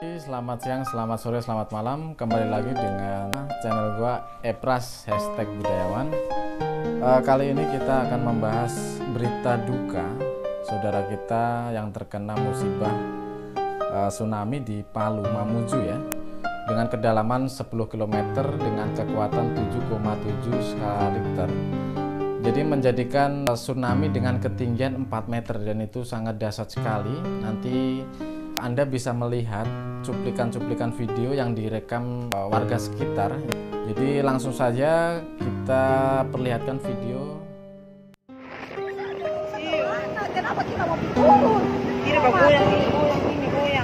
Selamat siang, selamat sore, selamat malam. Kembali lagi dengan channel gua Epras #budayawan. Kali ini kita akan membahas berita duka saudara kita yang terkena musibah tsunami di Palu Mamuju ya, dengan kedalaman 10 km dengan kekuatan 7,7 skala Richter. Jadi menjadikan tsunami dengan ketinggian 4 meter dan itu sangat dahsyat sekali. Nanti Anda bisa melihat cuplikan-cuplikan video yang direkam warga sekitar. Jadi langsung saja kita perlihatkan video. Kenapa kita mau turun? Ini goyang, ini goyang.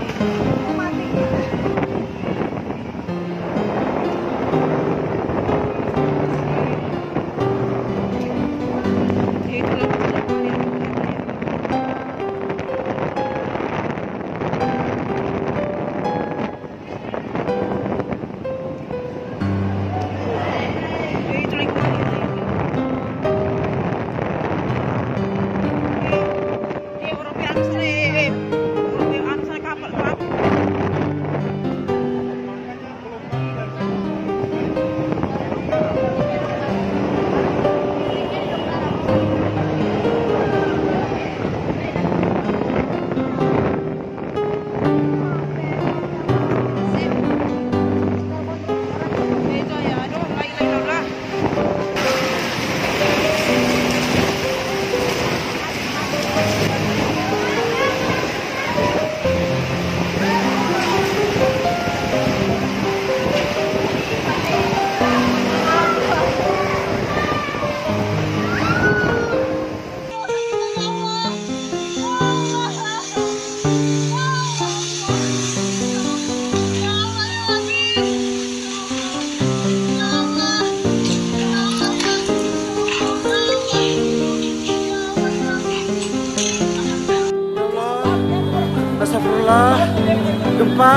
Astagfirullah, gempa.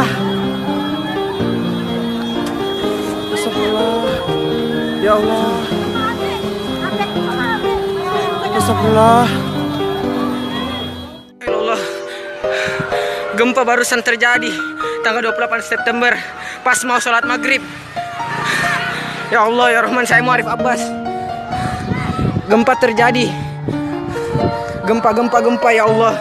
Astagfirullah, ya Allah. Astagfirullah. Allah, gempa barusan terjadi tanggal 28 September pas mau sholat maghrib. Ya Allah, ya Rahman, saya Muarif Abbas. Gempa terjadi. Gempa ya Allah.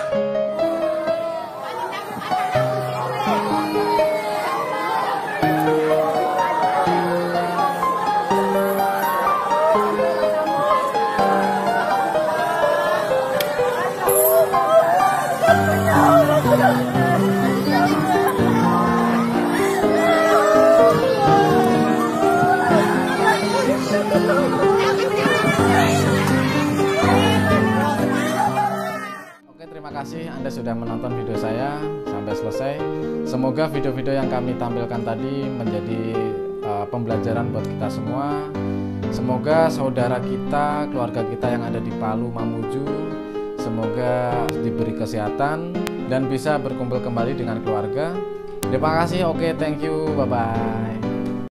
Terima kasih Anda sudah menonton video saya sampai selesai. Semoga video-video yang kami tampilkan tadi menjadi pembelajaran buat kita semua. Semoga saudara kita, keluarga kita yang ada di Palu Mamuju, semoga diberi kesehatan dan bisa berkumpul kembali dengan keluarga. Terima kasih, oke, thank you, bye-bye.